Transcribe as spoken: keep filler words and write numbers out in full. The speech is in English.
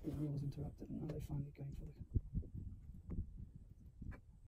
The reel's interrupted, and now they're finally going for the